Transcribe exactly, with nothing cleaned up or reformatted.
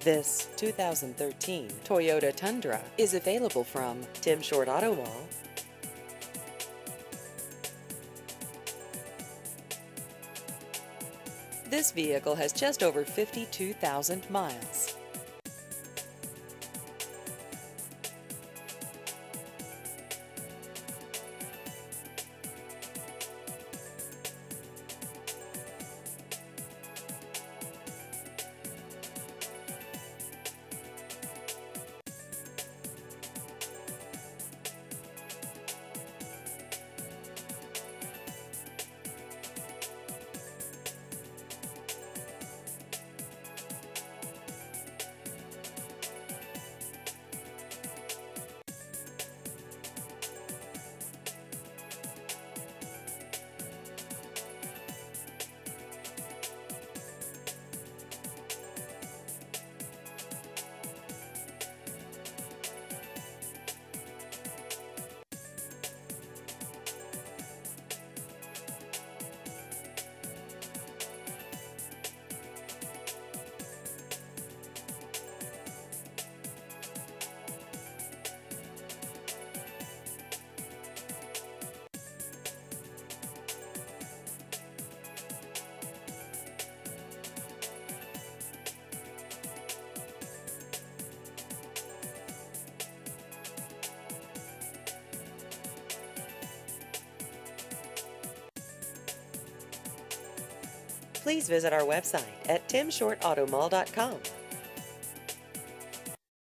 This two thousand thirteen Toyota Tundra is available from Tim Short Auto Mall. This vehicle has just over fifty-two thousand miles. Please visit our website at tim short auto mall dot com.